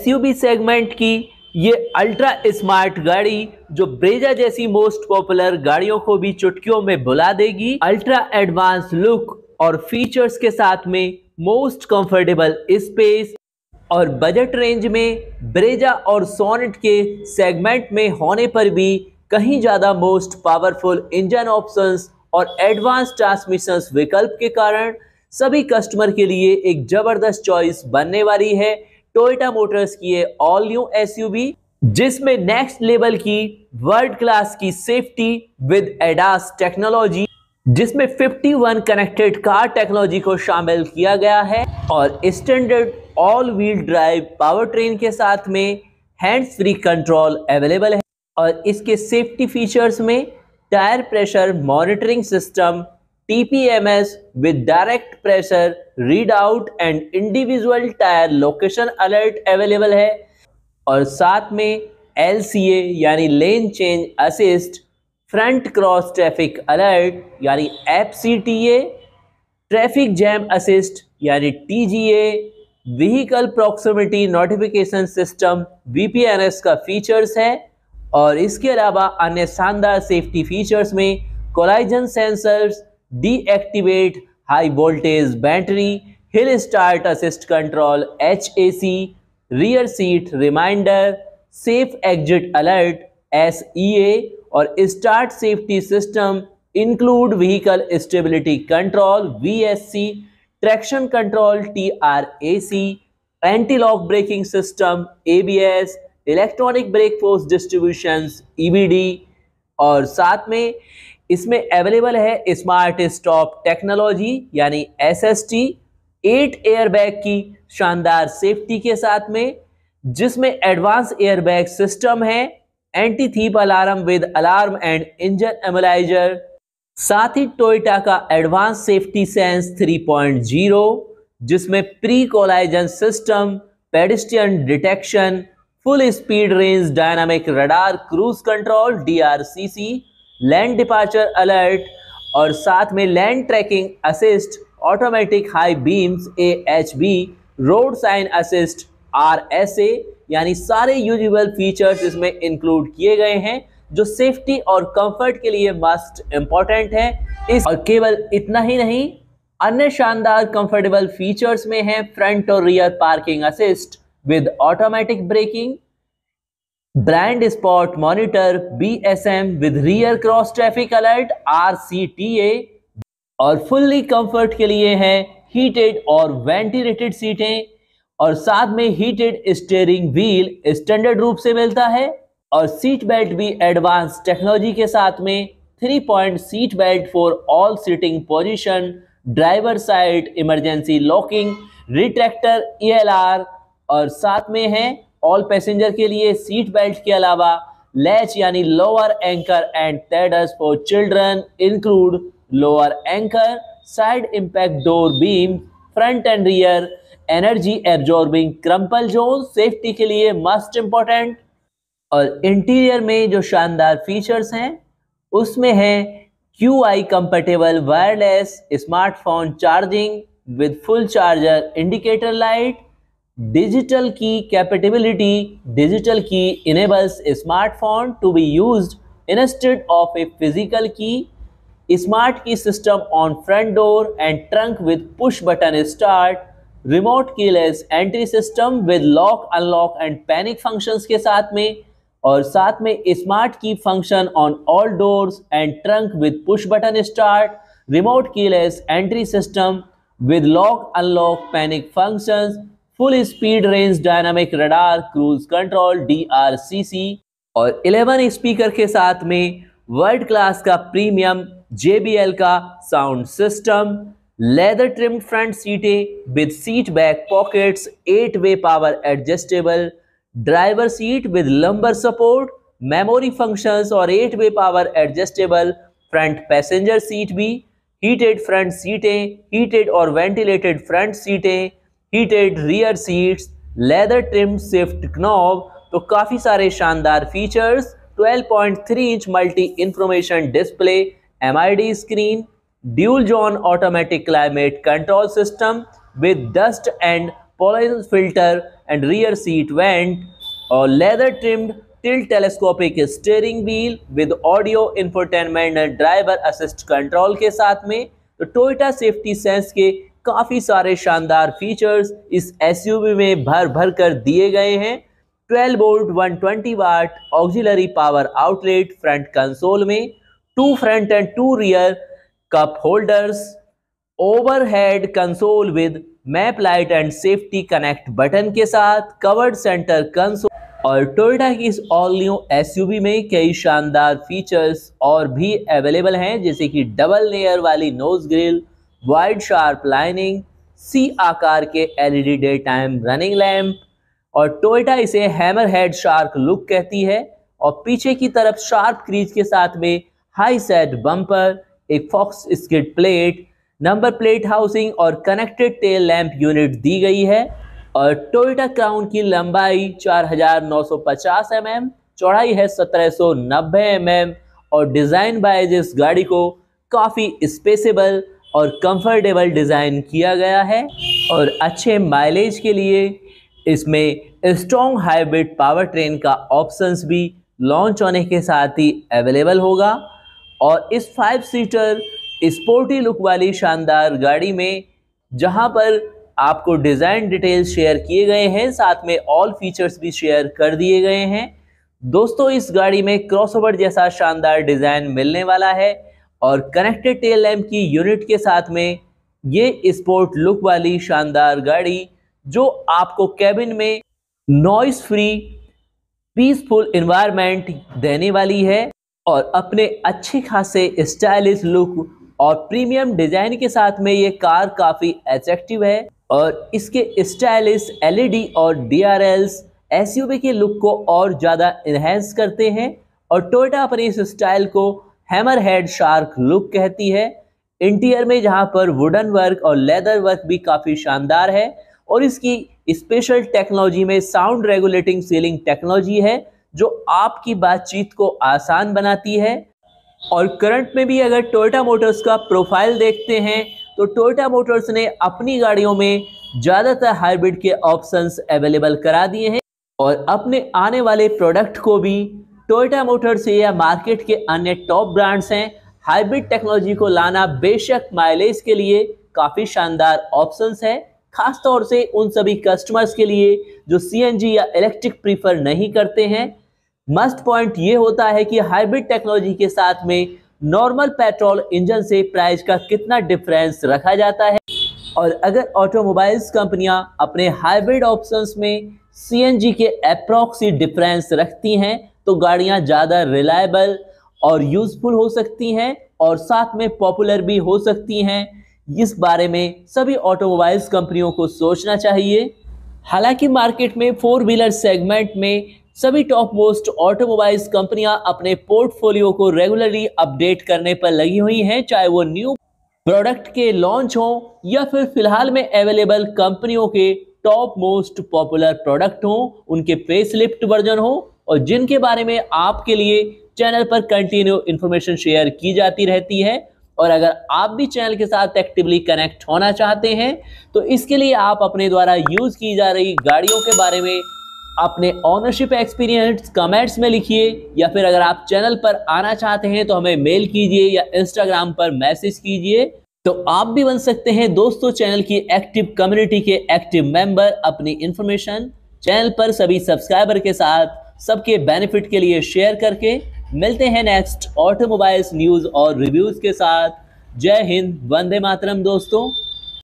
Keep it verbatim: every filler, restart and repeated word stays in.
SUV segment की ये ultra smart गाड़ी जो ब्रेजा जैसी मोस्ट पॉपुलर गाड़ियों को भी चुटकियों में भुला देगी। अल्ट्रा एडवांस लुक और फीचर्स के साथ में मोस्ट कंफर्टेबल स्पेस और बजट रेंज में ब्रेजा और सोनेट के सेगमेंट में होने पर भी कहीं ज़्यादा मोस्ट पावरफुल इंजन ऑप्शंस और एडवांस ट्रांसमिशंस विकल्प के कारण सभी कस्टमर के लिए एक ज़बरदस्त चॉइस बनने वाली है टोयोटा मोटर्स की ये ऑल न्यू एसयूवी, जिसमें नेक्स्ट लेवल की वर्ल्ड क्लास की सेफ्टी विद एडास टेक्नोलॉजी, जिसमें इक्यावन कनेक्टेड कार टेक्नोलॉजी को शामिल किया गया है और standard all wheel drive power train के साथ में हैंड्स फ्री कंट्रोल अवेलेबल है। और इसके सेफ्टी फीचर्स में tyre pressure monitoring system, TPMS with direct pressure read out and individual tyre location alert available है और साथ में एलसीए यानी lane change assist, front cross traffic alert यानी एफसीटीए, ट्रैफिक जैम असिस्ट यानी TGA, vehicle proximity notification system VPNS का features है। और इसके अलावा अन्य शानदार सेफ्टी फीचर्स में collision sensors, deactivate high voltage battery, hill start assist control, एचएसी, rear seat reminder, safe exit alert SEA और start safety system include vehicle stability control VSC, traction control TRAC, anti lock braking system ABS, electronic brake force distributions EBD और साथ में इसमें available है smart stop technology यानी SST, eight airbag की शानदार safety के साथ में, जिसमें एडवांस एयरबैग सिस्टम है, anti theft alarm with alarm and engine immobiliser, साथ ही टोयोटा का advance safety sense three point zero, जिसमें pre collision system, pedestrian detection, full speed range dynamic radar cruise control DRCC, land departure alert और साथ में land tracking assist, automatic high beams AHB, road sign assist RSA, यानी सारे usual features इसमें include किए गए हैं जो सेफ्टी और कंफर्ट के लिए मस्ट इंपॉर्टेंट है। इस और केवल इतना ही नहीं, अन्य शानदार कंफर्टेबल फीचर्स में है फ्रंट और rear parking assist with automatic braking, blind spot monitor BSM with rear cross traffic alert RCTA और फुल्ली कंफर्ट के लिए है हीटेड और वेंटिलेटेड सीटें और साथ में हीटेड स्टीयरिंग व्हील स्टैंडर्ड रूप से मिलता है और सीट बेल्ट भी एडवांस टेक्नोलॉजी के साथ में three point seat belt for all seating position, driver side emergency locking, retractor ELR और साथ में है ऑल पैसेंजर के लिए सीट बेल्ट के अलावा लैच यानी lower anchor and tethers for children include lower anchor, side impact door beam, front and rear energy absorbing crumple zone safety के लिए मस्ट इंपॉर्टेंट। और इंटीरियर में जो शानदार फीचर्स हैं उसमें है Q I compatible wireless smartphone charging with full charger indicator light, digital key capability, digital key enables smartphone to be used instead of a physical key, smart key system on front door and trunk with push button start, remote keyless entry system with lock unlock and panic functions के साथ में और साथ में smart key function on all doors and trunk with push button start, remote keyless entry system with lock unlock panic functions, full speed range dynamic radar cruise control DRCC और eleven speaker के साथ में world class का premium JBL का sound system, leather trimmed front सीटें with seat back pockets, eight way power adjustable, driver seat with lumbar support, memory functions और eight way power adjustable front passenger seat भी, heated front सीटें, heated और ventilated front सीटें, heated rear seats, leather trimmed shift knob, तो काफी सारे शानदार features, twelve point three inch multi information display, MID screen, dual zone automatic climate control system with dust and polarized filter and rear seat vent, और leather trimmed tilt telescopic steering wheel with audio infotainment and driver assist control के साथ में। तो Toyota safety sense के काफ़ी सारे शानदार features इस एसयूवी में भर भर कर दिए गए हैं। Twelve volt one twenty watt auxiliary power outlet front console में, two front and two rear cup holders, overhead console with map light and safety connect button के साथ, कवर्ड सेंटर कंसोल, और टोयोटा की इस ऑल न्यू एसयूवी में कई शानदार features और भी अवेलेबल हैं, जैसे कि डबल लेयर वाली nose grille, wide sharp lining, C आकार के LED day time running lamp, और टोयोटा इसे हैमर हेड शार्क लुक कहती है, और पीछे की तरफ शार्प क्रीज के साथ में हाई सेट बम्पर, एक faux skid plate, number plate housing और कनेक्टेड टेल लैंप यूनिट दी गई है। और टोयोटा क्राउन की लंबाई चार हज़ार नौ सौ पचास एम एम, चौड़ाई है सत्रह सौ नब्बे एम एम, और डिज़ाइन वाइज इस गाड़ी को काफ़ी स्पेसेबल और कंफर्टेबल डिज़ाइन किया गया है। और अच्छे माइलेज के लिए इसमें स्ट्रॉन्ग हाइब्रिड पावर ट्रेन का ऑप्शंस भी लॉन्च होने के साथ ही अवेलेबल होगा। और इस फाइव सीटर स्पोर्टी लुक वाली शानदार गाड़ी में जहां पर आपको डिज़ाइन डिटेल्स शेयर किए गए हैं, साथ में ऑल फीचर्स भी शेयर कर दिए गए हैं। दोस्तों, इस गाड़ी में क्रॉसओवर जैसा शानदार डिज़ाइन मिलने वाला है, और कनेक्टेड टेल लैंप की यूनिट के साथ में ये स्पोर्ट लुक वाली शानदार गाड़ी जो आपको कैबिन में नॉइस फ्री पीसफुल एनवायरनमेंट देने वाली है, और अपने अच्छे खासे स्टाइलिश लुक और प्रीमियम डिजाइन के साथ में ये कार काफ़ी अट्रैक्टिव है, और इसके स्टाइलिश एलईडी और डीआरएल्स एसयूवी के लुक को और ज़्यादा इन्हेंस करते हैं। और टोयोटा अपने इस स्टाइल को हैमर हेड शार्क लुक कहती है। इंटीरियर में जहां पर वुडन वर्क और लेदर वर्क भी काफ़ी शानदार है, और इसकी स्पेशल टेक्नोलॉजी में साउंड रेगुलेटिंग सीलिंग टेक्नोलॉजी है जो आपकी बातचीत को आसान बनाती है। और करंट में भी अगर टोयोटा मोटर्स का प्रोफाइल देखते हैं तो टोयोटा मोटर्स ने अपनी गाड़ियों में ज़्यादातर हाइब्रिड के ऑप्शंस अवेलेबल करा दिए हैं, और अपने आने वाले प्रोडक्ट को भी टोयोटा मोटर्स या मार्केट के अन्य टॉप ब्रांड्स हैं हाइब्रिड टेक्नोलॉजी को लाना बेशक माइलेज के लिए काफ़ी शानदार ऑप्शंस है, खास तौर से उन सभी कस्टमर्स के लिए जो सीएनजी या इलेक्ट्रिक प्रीफर नहीं करते हैं। मस्ट पॉइंट ये होता है कि हाइब्रिड टेक्नोलॉजी के साथ में नॉर्मल पेट्रोल इंजन से प्राइस का कितना डिफरेंस रखा जाता है, और अगर ऑटोमोबाइल्स कंपनियां अपने हाइब्रिड ऑप्शंस में सीएनजी के अप्रॉक्सी डिफरेंस रखती हैं तो गाड़ियां ज़्यादा रिलायबल और यूजफुल हो सकती हैं, और साथ में पॉपुलर भी हो सकती हैं। इस बारे में सभी ऑटोमोबाइल्स कंपनियों को सोचना चाहिए। हालांकि मार्केट में फोर व्हीलर सेगमेंट में सभी टॉप मोस्ट ऑटोमोबाइल्स कंपनियां अपने पोर्टफोलियो को रेगुलरली अपडेट करने पर लगी हुई हैं, चाहे वो न्यू प्रोडक्ट के लॉन्च हो या फिर फिलहाल में अवेलेबल कंपनियों के टॉप मोस्ट पॉपुलर प्रोडक्ट हो, उनके फेसलिफ्ट वर्जन हो, और जिनके बारे में आपके लिए चैनल पर कंटिन्यू इन्फॉर्मेशन शेयर की जाती रहती है। और अगर आप भी चैनल के साथ एक्टिवली कनेक्ट होना चाहते हैं तो इसके लिए आप अपने द्वारा यूज की जा रही गाड़ियों के बारे में अपने ओनरशिप एक्सपीरियंस कमेंट्स में लिखिए, या फिर अगर आप चैनल पर आना चाहते हैं तो हमें मेल कीजिए या इंस्टाग्राम पर मैसेज कीजिए, तो आप भी बन सकते हैं दोस्तों चैनल की एक्टिव कम्युनिटी के एक्टिव मेंबर। अपनी इंफॉर्मेशन चैनल पर सभी सब्सक्राइबर के साथ सबके बेनिफिट के लिए शेयर करके मिलते हैं नेक्स्ट ऑटोमोबाइल्स न्यूज़ और रिव्यूज़ के साथ। जय हिंद, वंदे मातरम दोस्तों।